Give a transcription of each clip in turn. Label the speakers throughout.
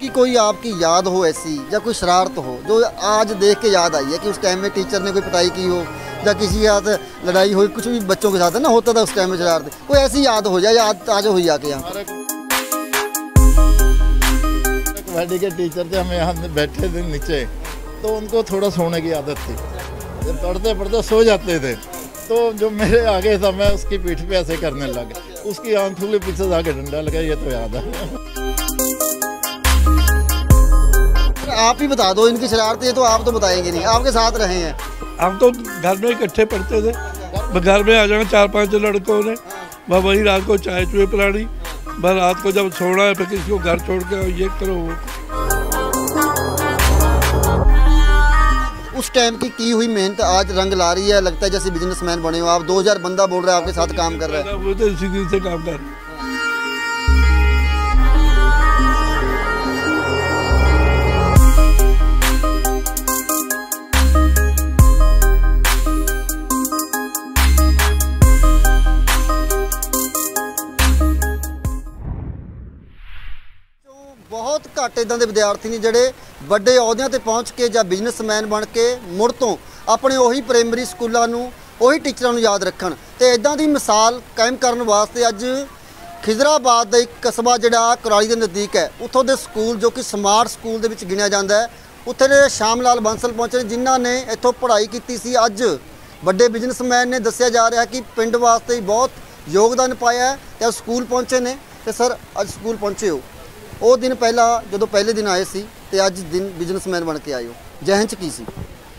Speaker 1: कोई आपकी याद हो ऐसी या कोई शरारत हो जो आज देख के याद आई है कि उस टाइम में टीचर ने कोई पिटाई की हो या किसी के साथ लड़ाई हुई, कुछ भी बच्चों के साथ है ना होता था उस टाइम में शरारत, कोई ऐसी याद हो जाए या आज हुई आके यहाँ?
Speaker 2: कबड्डी के टीचर थे, हम यहाँ बैठे थे नीचे, तो उनको थोड़ा सोने की आदत थी, जब पढ़ते पढ़ते सो जाते थे, तो जो मेरे आगे था मैं उसकी पीठ पे ऐसे करने लगा, उसकी आंखों के पीछे जाके डंडा लगा, ये तो याद है।
Speaker 1: आप ही बता दो इनकी शरारतें, तो आप तो बताएंगे नहीं, आपके साथ रहे हैं।
Speaker 3: हम तो घर में इकट्ठे पढ़ते थे, घर में आ जाना 4-5 लड़कों ने, वह वही रात को चाय चुए पिलानी, बस रात को जब सोना है फिर किसी को घर छोड़ के ये करो वो।
Speaker 1: उस टाइम की हुई मेहनत आज रंग ला रही है, लगता है जैसे बिजनेसमैन बने हो आप। 2000 बंदा बोल रहा है आपके साथ काम कर रहा है,
Speaker 3: वो तो इसी से काम कर रहा है।
Speaker 1: बहुत घੱਟ इदां दे विद्यार्थी ने जिहड़े ਵੱਡੇ अहुदियां ते पहुँच के ਜਾਂ बिजनेसमैन बन के मुड़ ਤੋਂ अपने ਉਹੀ प्राइमरी स्कूलों ਨੂੰ ਉਹੀ ਟੀਚਰਾਂ ਨੂੰ याद रखन ਤੇ इदां दी मिसाल कायम करने वास्ते अज खिजराबाद ਦਾ एक कस्बा ਜਿਹੜਾ ਕੁਰਾਲੀ ਦੇ नज़दीक है, ਉੱਥੋਂ ਦੇ ਸਕੂਲ जो कि स्मार्ट स्कूल ਦੇ ਵਿੱਚ ਗਿਣਿਆ ਜਾਂਦਾ ਹੈ, ਉੱਥੇ ਦੇ ਸ਼ਾਮ ਲਾਲ ਬੰਸਲ ਪਹੁੰਚੇ ਜਿਨ੍ਹਾਂ ਨੇ ਇੱਥੋਂ ਪੜ੍ਹਾਈ ਕੀਤੀ ਸੀ। ਅੱਜ ਵੱਡੇ ਬਿਜ਼ਨਸਮੈਨ ਨੇ ਦੱਸਿਆ ਜਾ ਰਿਹਾ ਕਿ ਪਿੰਡ ਵਾਸਤੇ ਬਹੁਤ ਯੋਗਦਾਨ ਪਾਇਆ ਹੈ ਤੇ ਸਕੂਲ ਪਹੁੰਚੇ ਨੇ। ਤੇ ਸਰ ਅੱਜ ਸਕੂਲ ਪਹੁੰਚੇ ਹੋ, ਉਹ दिन पहला जो पहले दिन आए सी ते अज दिन बिजनेसमैन बन के आए हो, जहन च की सी?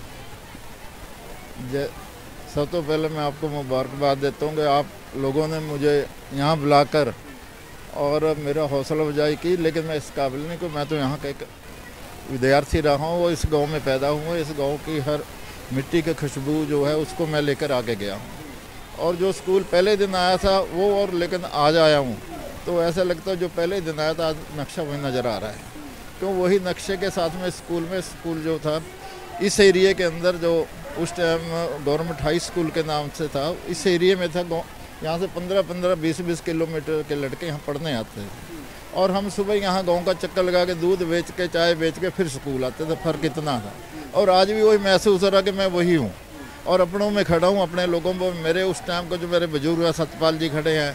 Speaker 2: सब तो पहले मैं आपको मुबारकबाद देता हूँ कि आप लोगों ने मुझे यहाँ बुलाकर और मेरा हौसला अफजाई की, लेकिन मैं इस काबिल नहीं कि मैं तो यहाँ का एक विद्यार्थी रहा हूँ, वो इस गांव में पैदा हुआ, इस गांव की हर मिट्टी की खुशबू जो है उसको मैं लेकर आगे गया हूँ। और जो स्कूल पहले दिन आया था वो, और लेकिन आज आया हूँ तो ऐसा लगता है जो पहले दिन आया था आज नक्शा वही नज़र आ रहा है, क्यों वही नक्शे के साथ में स्कूल जो था इस एरिए के अंदर, जो उस टाइम गवर्नमेंट हाई स्कूल के नाम से था, इस एरिए में था। यहाँ से 15-15, 20-20 किलोमीटर के लड़के यहाँ पढ़ने आते थे, और हम सुबह यहाँ गांव का चक्कर लगा के दूध बेच के चाय बेच के फिर स्कूल आते थे। फ़र्क इतना था, और आज भी वही महसूस हो रहा कि मैं वही हूँ और अपनों में खड़ा हूँ, अपने लोगों को। मेरे उस टाइम को जो मेरे बुजुर्ग हैं, सतपाल जी खड़े हैं,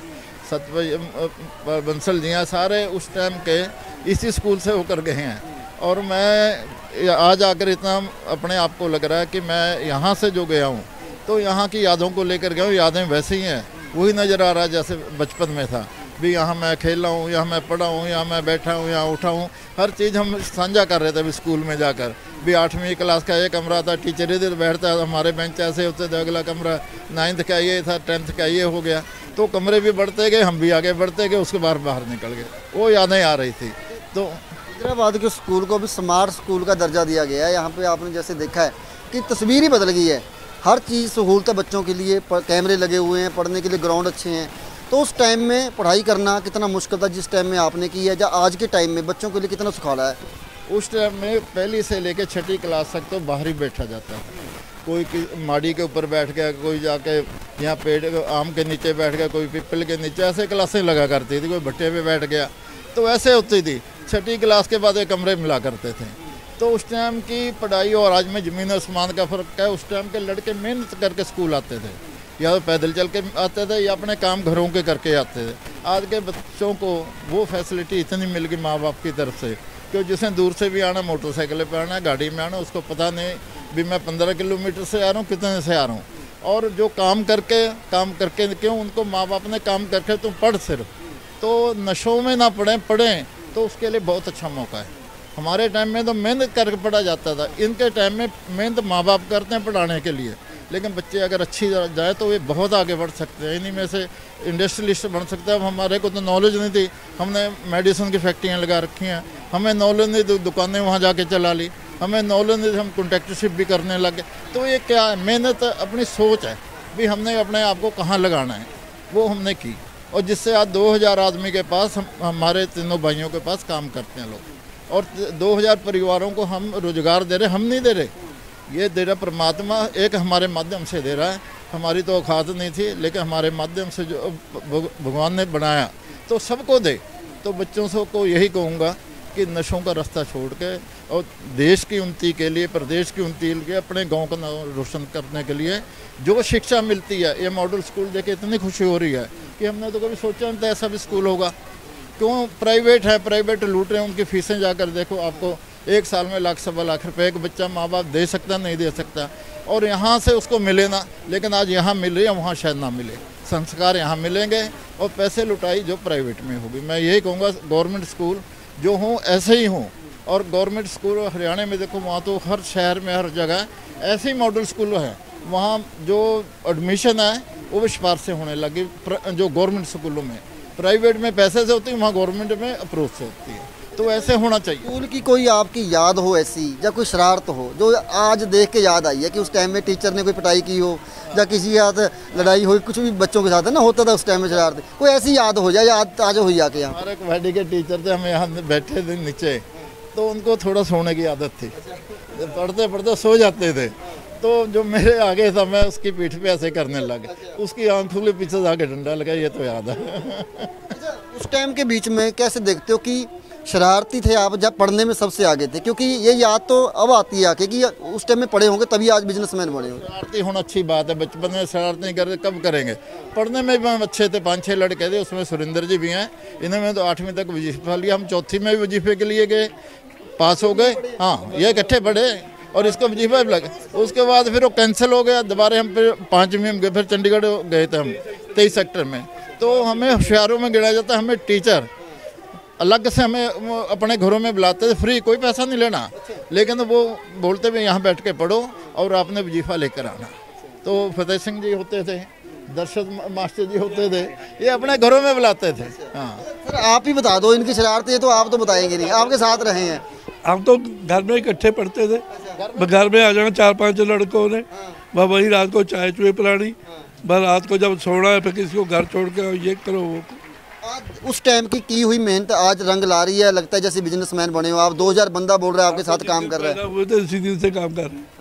Speaker 2: सतपाल बंसल जी हैं, सारे उस टाइम के इसी स्कूल से होकर गए हैं। और मैं आज आकर इतना अपने आप को लग रहा है कि मैं यहाँ से जो गया हूँ तो यहाँ की यादों को लेकर गया हूँ। यादें वैसे ही हैं, वही नज़र आ रहा है जैसे बचपन में था भी। यहाँ मैं खेला हूँ, यहाँ मैं पढ़ा हूँ, यहाँ मैं बैठा हूँ, यहाँ उठा हूँ, हर चीज़ हम साझा कर रहे थे भी स्कूल में जाकर भी। 8वीं क्लास का एक कमरा था, टीचर इधर बैठता, हमारे बेंच ऐसे होते थे, अगला कमरा 9th का ये था, 10th का ये हो गया, तो कमरे भी बढ़ते गए, हम भी आगे बढ़ते गए, उसके बाहर निकल गए। वो यादें आ रही थी। तो
Speaker 1: हैदराबाद के स्कूल को भी स्मार्ट स्कूल का दर्जा दिया गया है। यहाँ पे आपने जैसे देखा है कि तस्वीर ही बदल गई है, हर चीज़ सहूलतें बच्चों के लिए, कैमरे लगे हुए हैं, पढ़ने के लिए ग्राउंड अच्छे हैं। तो उस टाइम में पढ़ाई करना कितना मुश्किल था जिस टाइम में आपने की है, या आज के टाइम में बच्चों के लिए कितना सुखाला है?
Speaker 2: उस टाइम में पहली से लेकर 6ठी क्लास तक तो बाहर ही बैठा जाता है, कोई माड़ी के ऊपर बैठ गया, कोई जाके यहाँ पेड़ आम के नीचे बैठ गया, कोई पिपल के नीचे, ऐसे क्लासें लगा करती थी, कोई भट्टे पे बैठ गया, तो ऐसे होती थी। 6ठी क्लास के बाद एक कमरे मिला करते थे। तो उस टाइम की पढ़ाई और आज में ज़मीन आसमान का फ़र्क है। उस टाइम के लड़के मेहनत करके स्कूल आते थे, या तो पैदल चल के आते थे या अपने काम घरों के करके आते थे। आज के बच्चों को वो फैसिलिटी इतनी मिल गई माँ बाप की तरफ से कि जिसे दूर से भी आना, मोटरसाइकिल पर आना, गाड़ी में आना, उसको पता नहीं भी मैं 15 किलोमीटर से आ रहा हूँ, कितने से आ रहा हूँ। और जो काम करके क्यों उनको माँ बाप ने काम करके तुम पढ़, सिर्फ तो नशों में ना पढ़ें तो उसके लिए बहुत अच्छा मौका है। हमारे टाइम में तो मेहनत करके पढ़ा जाता था, इनके टाइम में मेहनत माँ बाप करते हैं पढ़ाने के लिए, लेकिन बच्चे अगर अच्छी जाए तो ये बहुत आगे बढ़ सकते हैं, इन्हीं में से इंडस्ट्रियलिस्ट बन सकते हैं। अब हमारे को तो नॉलेज नहीं थी, हमने मेडिसिन की फैक्ट्रियाँ लगा रखी हैं, हमें नॉलेज नहीं थी, दुकानें वहाँ जाके चला ली, हमें नॉलेज नहीं थी, हम कॉन्ट्रैक्टरशिप भी करने लगे। तो ये क्या है, मेहनत अपनी सोच है भी हमने अपने आप को कहाँ लगाना है, वो हमने की, और जिससे आज 2000 आदमी के पास हमारे तीनों भाइयों के पास काम करते हैं लोग, और 2000 परिवारों को हम रोजगार दे रहे, हम नहीं दे रहे, ये दे रहा परमात्मा एक हमारे माध्यम से दे रहा है। हमारी तो औकात नहीं थी, लेकिन हमारे माध्यम से जो भगवान ने बनाया तो सबको दे। तो बच्चों से को यही कहूँगा कि नशों का रास्ता छोड़ के और देश की उन्नति के लिए, प्रदेश की उन्नति के लिए, अपने गांव का नाम रोशन करने के लिए जो शिक्षा मिलती है, ये मॉडल स्कूल देख के इतनी खुशी हो रही है कि हमने तो कभी सोचा नहीं था ऐसा भी स्कूल होगा। क्यों प्राइवेट है, प्राइवेट लूट रहे हैं, उनकी फीसें जाकर देखो, आपको एक साल में लाख सवा लाख रुपए एक बच्चा माँ बाप दे सकता नहीं दे सकता, और यहाँ से उसको मिले ना, लेकिन आज यहाँ मिले या वहाँ शायद ना मिले, संस्कार यहाँ मिलेंगे और पैसे लुटाई जो प्राइवेट में होगी। मैं यही कहूँगा गवर्नमेंट स्कूल जो हों ऐसे ही हों, और गवर्नमेंट स्कूल हरियाणा में देखो वहाँ तो हर शहर में हर जगह ऐसे ही मॉडल स्कूल हैं, वहाँ जो एडमिशन है वो विश्वास से होने लगी। जो गवर्नमेंट स्कूलों में, प्राइवेट में पैसे से होती है, वहाँ गवर्नमेंट में अप्रोच से होती है, तो ऐसे होना चाहिए।
Speaker 1: स्कूल की कोई आपकी याद हो ऐसी, या कोई शरारत हो जो आज देख के याद आई है कि उस टाइम में टीचर ने कोई पिटाई की हो या किसी के साथ लड़ाई हुई, कुछ भी बच्चों के साथ है ना होता था उस टाइम में शरारत, कोई ऐसी याद हो जाए, याद आज हुई आके यहाँ?
Speaker 2: हमारे कबड्डी के टीचर थे, हम यहाँ बैठे थे नीचे, तो उनको थोड़ा सोने की आदत थी, पढ़ते पढ़ते सो जाते थे, तो जो मेरे आगे था मैं उसकी पीठ पे ऐसे करने लगा, उसकी आंखों के पीछे जाके डंडा लगा, ये तो याद है।
Speaker 1: उस टाइम के बीच में कैसे देखते हो कि शरारती थे आप, जब पढ़ने में सबसे आगे थे? क्योंकि ये याद तो अब आती है आके कि उस टाइम में पढ़े होंगे तभी आज बिजनेसमैन बने होंगे।
Speaker 2: शरारती होना अच्छी बात है, बचपन में शरारत नहीं करते कब करेंगे? पढ़ने में भी हम अच्छे थे, 5-6 लड़के थे, उसमें सुरेंद्र जी भी हैं, इन्होंने तो 8वीं तक वजीफा लिया, हम चौथी में भी वजीफे के लिए गए, पास हो गए। हाँ, ये इकट्ठे पढ़े और इसका वजीफा भी लगा। उसके बाद फिर वो कैंसिल हो गया, दोबारा हम फिर 5वीं में गए, फिर चंडीगढ़ गए थे हम 23 सेक्टर में। तो हमें होशियारों में गिना जाता, हमें टीचर अलग से हमें अपने घरों में बुलाते थे, फ्री, कोई पैसा नहीं लेना, लेकिन वो बोलते भी यहाँ बैठ के पढ़ो और आपने वजीफा लेकर आना। तो फतेह सिंह जी होते थे, दर्शद मास्टर जी होते थे, ये अपने घरों में बुलाते थे। हाँ
Speaker 1: सर, आप ही बता दो इनकी शरारतें, तो आप तो बताएंगे नहीं, आपके साथ रहे हैं।
Speaker 3: हम तो घर में इकट्ठे पढ़ते थे, घर में आ जाना 4-5 लड़कों ने, बस वही रात को चाय चुए पिलानी, बस रात को जब सोना है फिर किसी को घर छोड़ के ये करो वो।
Speaker 1: आज उस टाइम की हुई मेहनत आज रंग ला रही है, लगता है जैसे बिजनेसमैन बने हो आप। 2000 बंदा बोल रहा है आपके साथ काम कर रहा है,
Speaker 3: वो तो इसी दिन से काम कर रहे हैं।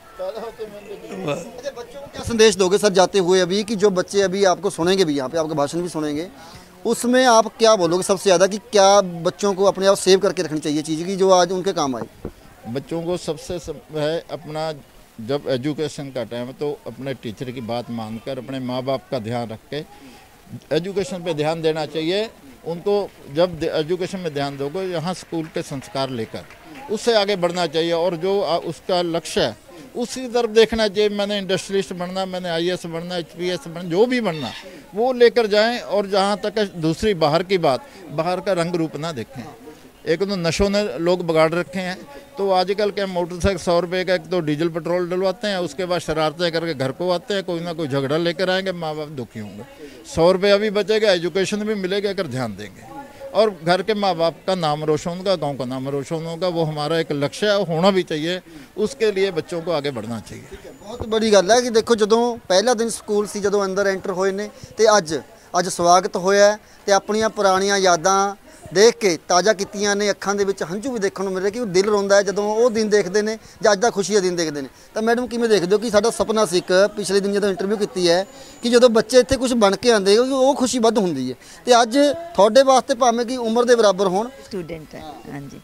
Speaker 1: अच्छा, बच्चों को क्या संदेश दोगे सर जाते हुए अभी, कि जो बच्चे अभी आपको सुनेंगे भी, यहाँ पे आपका भाषण भी सुनेंगे, उसमें आप क्या बोलोगे सबसे ज़्यादा कि क्या बच्चों को अपने आप सेव करके रखनी चाहिए चीज़ की जो आज उनके काम आए?
Speaker 2: बच्चों को सबसे है अपना, जब एजुकेशन का टाइम है तो अपने टीचर की बात मानकर अपने माँ बाप का ध्यान रख के एजुकेशन पे ध्यान देना चाहिए उनको। जब एजुकेशन में ध्यान दोगे, यहाँ स्कूल के संस्कार लेकर उससे आगे बढ़ना चाहिए, और जो उसका लक्ष्य है उसी तरफ देखना चाहिए। मैंने इंडस्ट्रियलिस्ट बनना, मैंने IAS बनना, HPS बनना, जो भी बनना वो लेकर जाएं। और जहाँ तक दूसरी बाहर की बात, बाहर का रंग रूप ना देखें। एक तो नशों ने लोग बिगाड़ रखे हैं, तो आजकल के मोटरसाइकिल 100 रुपये का एक तो डीजल पेट्रोल डलवाते हैं, उसके बाद शरारतें करके घर को आते हैं, कोई ना कोई झगड़ा लेकर आएंगे, माँ बाप दुखी होंगे। 100 रुपया भी बचेगा, एजुकेशन भी मिलेगा अगर ध्यान देंगे, और घर के माँ बाप का नाम रोशन होगा, गांव का नाम रोशन होगा। वो हमारा एक लक्ष्य है, होना भी चाहिए, उसके लिए बच्चों को आगे बढ़ना चाहिए।
Speaker 1: बहुत बड़ी गल है कि देखो जो पहला दिन स्कूल से जो अंदर एंटर होए ने, तो अज स्वागत होया है, तो अपनियां पुरानियां यादां देख के ताज़ा कीतियां ने, अखां दे विच हंझू भी देखने को मिल रहे कि दिल रोंदा है जदों वो दिन देखते हैं ਜਾਂ अज दा खुशी का दिन देखते हैं। तो मैडम किवें देखदे हो कि साडा सपना सी, एक पिछले दिन जो इंटरव्यू की है कि जो बच्चे इत्थे कुछ बन के आते वो खुशी वध हुंदी है, तो अज तुहाडे वास्ते भावें कि उम्र के बराबर होण
Speaker 4: स्टूडेंट है। हाँ जी,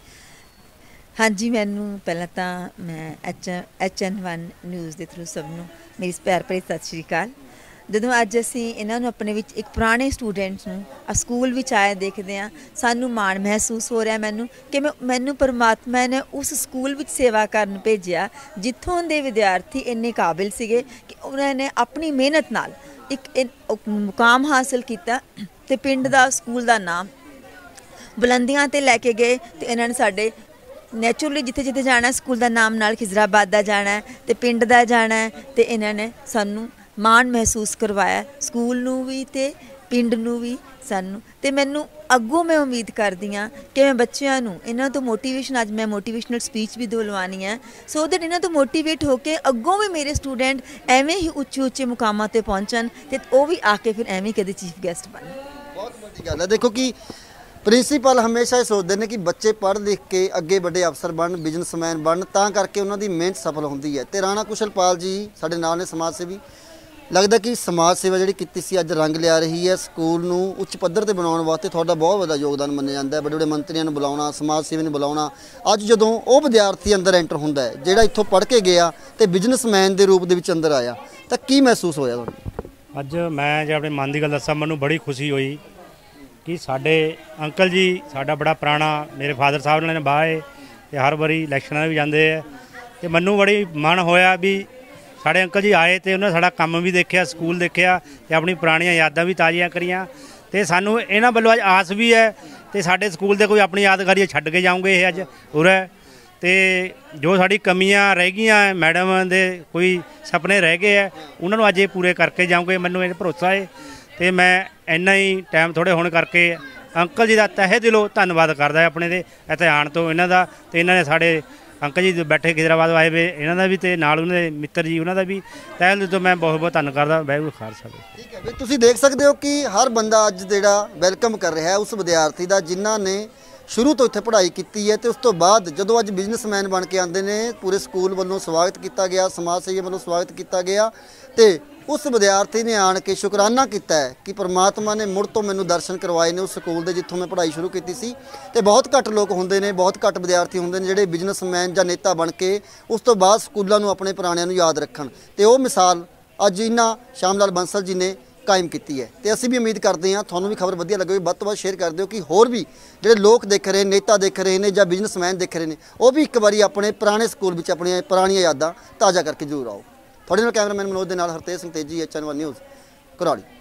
Speaker 4: हाँ जी, मैनू पहला तो मैं HN1 न्यूज़ के थ्रू सबनों मेरी प्यार भरी सत श्री अकाल। ਜਦੋਂ ਅੱਜ ਅਸੀਂ ਇਹਨਾਂ ਨੂੰ ਆਪਣੇ ਵਿੱਚ ਇੱਕ ਪੁਰਾਣੇ ਸਟੂਡੈਂਟਸ ਨੂੰ ਸਕੂਲ ਵਿੱਚ ਆਏ ਦੇਖਦੇ ਹਾਂ, ਸਾਨੂੰ ਮਾਣ ਮਹਿਸੂਸ ਹੋ ਰਿਹਾ ਮੈਨੂੰ ਕਿ ਮੈਨੂੰ ਪਰਮਾਤਮਾ ਨੇ ਉਸ ਸਕੂਲ ਵਿੱਚ ਸੇਵਾ ਕਰਨ ਭੇਜਿਆ ਜਿੱਥੋਂ ਦੇ ਵਿਦਿਆਰਥੀ ਇੰਨੇ ਕਾਬਿਲ ਸੀਗੇ ਕਿ ਉਹਨਾਂ ਨੇ ਆਪਣੀ ਮਿਹਨਤ ਨਾਲ ਇੱਕ ਮੁਕਾਮ ਹਾਸਲ ਕੀਤਾ ਤੇ ਪਿੰਡ ਦਾ ਸਕੂਲ ਦਾ ਨਾਮ ਬੁਲੰਦੀਆਂ ਤੇ ਲੈ ਕੇ ਗਏ। ਤੇ ਇਹਨਾਂ ਨੇ ਸਾਡੇ ਨੈਚੁਰਲੀ ਜਿੱਥੇ ਜਿੱਥੇ ਜਾਣਾ ਸਕੂਲ ਦਾ ਨਾਮ ਨਾਲ ਖਿਜ਼ਰਾਬਾਦ ਦਾ ਜਾਣਾ ਤੇ ਪਿੰਡ ਦਾ ਜਾਣਾ, ਤੇ ਇਹਨਾਂ ਨੇ ਸਾਨੂੰ ਮਾਣ ਮਹਿਸੂਸ ਕਰਵਾਇਆ ਸਕੂਲ ਨੂੰ ਵੀ ਤੇ ਪਿੰਡ ਨੂੰ ਵੀ ਸਾਨੂੰ। ਤੇ ਮੈਨੂੰ ਅੱਗੋਂ ਮੈਂ ਉਮੀਦ ਕਰਦੀ ਹਾਂ ਕਿ ਮੈਂ ਬੱਚਿਆਂ ਨੂੰ ਇਹਨਾਂ ਤੋਂ ਮੋਟੀਵੇਸ਼ਨ, ਅੱਜ ਮੈਂ ਮੋਟੀਵੇਸ਼ਨਲ ਸਪੀਚ ਵੀ ਦਿਲਵਾਉਣੀ ਹੈ, ਸੋ ਦੈਟ ਇਹਨਾਂ ਤੋਂ ਮੋਟੀਵੇਟ ਹੋ ਕੇ ਅੱਗੋਂ ਵੀ ਮੇਰੇ ਸਟੂਡੈਂਟ ਐਵੇਂ ਹੀ ਉੱਚੇ ਉੱਚੇ ਮੁਕਾਮਾਂ 'ਤੇ ਪਹੁੰਚਣ ਤੇ ਉਹ ਵੀ ਆ ਕੇ ਫਿਰ ਐਵੇਂ ਕਦੇ ਚੀਫ ਗੈਸਟ ਬਣਨ।
Speaker 1: ਬਹੁਤ ਵੱਡੀ ਗੱਲ ਹੈ। ਦੇਖੋ ਕਿ ਪ੍ਰਿੰਸੀਪਲ ਹਮੇਸ਼ਾ ਇਹ ਸੋਚਦੇ ਨੇ ਕਿ ਬੱਚੇ ਪੜ੍ਹ ਲਿਖ ਕੇ ਅੱਗੇ ਵੱਡੇ ਅਫਸਰ ਬਣਨ, ਬਿਜ਼ਨਸਮੈਨ ਬਣਨ, ਤਾਂ ਕਰਕੇ ਉਹਨਾਂ ਦੀ ਮਿਹਨਤ ਸਫਲ ਹੁੰਦੀ ਹੈ। ਤੇ ਰਾਣਾ ਕੁਸ਼ਲਪਾਲ ਜੀ ਸਾਡੇ ਨਾਲ ਨੇ, ਸਮਾਜ ਸੇਵੀ। ਲੱਗਦਾ ਕਿ ਸਮਾਜ ਸੇਵਾ ਜਿਹੜੀ ਕੀਤੀ ਸੀ ਅੱਜ ਰੰਗ ਲਿਆ ਰਹੀ ਹੈ। ਸਕੂਲ ਨੂੰ ਉੱਚ ਪੱਧਰ ਤੇ ਬਣਾਉਣ ਵਾਸਤੇ ਤੁਹਾਡਾ ਬਹੁਤ ਵੱਡਾ ਯੋਗਦਾਨ ਮੰਨਿਆ ਜਾਂਦਾ ਹੈ। ਵੱਡੇ ਵੱਡੇ ਮੰਤਰੀਆਂ ਨੂੰ ਬੁਲਾਉਣਾ, ਸਮਾਜ ਸੇਵੀ ਨੂੰ ਬੁਲਾਉਣਾ। ਅੱਜ ਜਦੋਂ ਉਹ ਵਿਦਿਆਰਥੀ ਅੰਦਰ ਐਂਟਰ ਹੁੰਦਾ ਹੈ ਜਿਹੜਾ ਇੱਥੋਂ ਪੜ੍ਹ ਕੇ ਗਿਆ ਤੇ ਬਿਜ਼ਨਸਮੈਨ ਦੇ ਰੂਪ ਦੇ ਵਿੱਚ ਅੰਦਰ ਆਇਆ, ਤਾਂ ਕੀ ਮਹਿਸੂਸ ਹੋਇਆ ਤੁਹਾਨੂੰ?
Speaker 5: ਅੱਜ ਮੈਂ ਜੇ ਆਪਣੇ ਮਨ ਦੀ ਗੱਲ ਦੱਸਾਂ, ਮੈਨੂੰ ਬੜੀ ਖੁਸ਼ੀ ਹੋਈ ਕਿ ਸਾਡੇ ਅੰਕਲ ਜੀ, ਸਾਡਾ ਬੜਾ ਪੁਰਾਣਾ, ਮੇਰੇ ਫਾਦਰ ਸਾਹਿਬ ਨੇ ਬਾਏ ਤੇ ਹਰ ਵਾਰੀ ਇਲੈਕਸ਼ਨਾਂ ਵੀ ਜਾਂਦੇ ਆ, ਤੇ ਮੈਨੂੰ ਬੜੀ ਮਨ ਹੋਇਆ ਵੀ ਸਾਡੇ ਅੰਕਲ ਜੀ ਆਏ ਤੇ ਉਹਨਾਂ ਸਾਡਾ ਕੰਮ ਵੀ ਦੇਖਿਆ, ਸਕੂਲ ਦੇਖਿਆ ਤੇ ਆਪਣੀ ਪੁਰਾਣੀਆਂ ਯਾਦਾਂ ਵੀ ਤਾਜ਼ੀਆਂ ਕਰੀਆਂ। ਤੇ ਸਾਨੂੰ ਇਹਨਾਂ ਵੱਲੋਂ ਅੱਜ ਆਸ ਵੀ ਹੈ ਤੇ ਸਾਡੇ ਸਕੂਲ ਦੇ ਕੋਈ ਆਪਣੀ ਯਾਦਗਾਰੀ ਛੱਡ ਕੇ ਜਾਊਂਗੇ ਇਹ ਅੱਜ ਉਰੇ। ਤੇ ਜੋ ਸਾਡੀ ਕਮੀਆਂ ਰਹਿ ਗਈਆਂ, ਮੈਡਮ ਦੇ ਕੋਈ ਸੁਪਨੇ ਰਹਿ ਗਏ ਹੈ, ਉਹਨਾਂ ਨੂੰ ਅੱਜ ਇਹ ਪੂਰੇ ਕਰਕੇ ਜਾਊਂਗੇ, ਮੈਨੂੰ ਇਹ ਭਰੋਸਾ ਹੈ। ਤੇ ਮੈਂ ਇੰਨਾ ਹੀ ਟਾਈਮ ਥੋੜ੍ਹੇ ਹੋਣ ਕਰਕੇ ਅੰਕਲ ਜੀ ਦਾ ਤਹਿ ਦਿਲੋਂ ਧੰਨਵਾਦ ਕਰਦਾ ਆਪਣੇ ਦੇ ਇੱਥੇ ਆਉਣ ਤੋਂ ਇਹਨਾਂ ਦਾ। ਤੇ ਇਹਨਾਂ ਨੇ ਸਾਡੇ ਅੰਕਲ ਜੀ ਬੈਠੇ ਖਿਦਰਾਬਾਦ ਆਏ ਵੇ, ਇਹਨਾਂ ਦਾ ਵੀ ਤੇ ਨਾਲ ਉਹਨਾਂ ਦੇ ਮਿੱਤਰ ਜੀ ਉਹਨਾਂ ਦਾ ਵੀ ਤਹਿ ਦਿਲ ਤੋਂ ਮੈਂ ਬਹੁਤ ਬਹੁਤ ਧੰਨ ਕਰਦਾ। ਵਾਹਿਗੁਰੂ ਖਾਲਸਾ।
Speaker 1: ਠੀਕ ਹੈ ਵੀ ਤੁਸੀਂ ਦੇਖ ਸਕਦੇ ਹੋ ਕਿ ਹਰ ਬੰਦਾ ਅੱਜ ਜਿਹੜਾ ਵੈਲਕਮ ਕਰ ਰਿਹਾ ਹੈ ਉਸ ਵਿਦਿਆਰਥੀ ਦਾ ਜਿਨ੍ਹਾਂ ਨੇ ਸ਼ੁਰੂ ਤੋਂ ਇੱਥੇ ਪੜ੍ਹਾਈ ਕੀਤੀ ਹੈ ਤੇ ਉਸ ਤੋਂ ਬਾਅਦ ਜਦੋਂ ਅੱਜ ਬਿਜ਼ਨਸਮੈਨ ਬਣ ਕੇ ਆਉਂਦੇ ਨੇ, ਪੂਰੇ ਸਕੂਲ ਵੱਲੋਂ ਸਵਾਗਤ ਕੀਤਾ ਗਿਆ, ਸਮਾਜ ਸੇਵੀ ਵੱਲੋਂ ਸਵਾਗਤ ਕੀਤਾ ਗਿਆ। ਤੇ ਉਸ ਵਿਦਿਆਰਥੀ ਨੇ ਆਣ ਕੇ ਸ਼ੁਕਰਾਨਾ ਕੀਤਾ ਹੈ ਕਿ ਪ੍ਰਮਾਤਮਾ ਨੇ ਮੁੜ ਤੋਂ ਮੈਨੂੰ ਦਰਸ਼ਨ ਕਰਵਾਏ ਨੇ ਉਸ ਸਕੂਲ ਦੇ ਜਿੱਥੋਂ ਮੈਂ ਪੜ੍ਹਾਈ ਸ਼ੁਰੂ ਕੀਤੀ ਸੀ। ਤੇ ਬਹੁਤ ਘੱਟ ਲੋਕ ਹੁੰਦੇ ਨੇ, ਬਹੁਤ ਘੱਟ ਵਿਦਿਆਰਥੀ ਹੁੰਦੇ ਨੇ ਜਿਹੜੇ ਬਿਜ਼ਨਸਮੈਨ ਜਾਂ ਨੇਤਾ ਬਣ ਕੇ ਉਸ ਤੋਂ ਬਾਅਦ ਸਕੂਲਾਂ ਨੂੰ ਆਪਣੇ ਪੁਰਾਣਿਆਂ ਨੂੰ ਯਾਦ ਰੱਖਣ। ਤੇ ਉਹ ਮਿਸਾਲ ਅੱਜ ਇਹਨਾਂ ਸ਼ਾਮ ਲਾਲ ਬੰਸਲ ਜੀ ਨੇ ਕਾਇਮ ਕੀਤੀ ਹੈ। ਤੇ ਅਸੀਂ ਵੀ ਉਮੀਦ ਕਰਦੇ ਹਾਂ ਤੁਹਾਨੂੰ ਵੀ ਖਬਰ ਵਧੀਆ ਲੱਗੇ, ਵੱਧ ਤੋਂ ਵੱਧ ਸ਼ੇਅਰ ਕਰ ਦਿਓ ਕਿ ਹੋਰ ਵੀ ਜਿਹੜੇ ਲੋਕ ਦੇਖ ਰਹੇ, ਨੇਤਾ ਦੇਖ ਰਹੇ ਨੇ ਜਾਂ ਬਿਜ਼ਨਸਮੈਨ ਦੇਖ ਰਹੇ ਨੇ, ਉਹ ਵੀ ਇੱਕ ਵਾਰੀ ਆਪਣੇ ਪੁਰਾਣੇ ਸਕੂਲ ਵਿੱਚ ਆਪਣੀਆਂ ਪੁਰਾਣੀਆਂ ਯਾਦਾਂ ਤਾਜ਼ਾ ਕਰਕੇ ਜ਼ਰੂਰ ਆਓ। ਤੁਹਾਡੇ ਨਾਲ ਕੈਮਰਾਮੈਨ ਮਨੋਜ ਦੇ ਨਾਲ ਹਰਤੇਜ ਸਿੰਘ ਤੇਜੀ, HN1 ਨਿਊਜ਼, ਕੁਰਾਲੀ।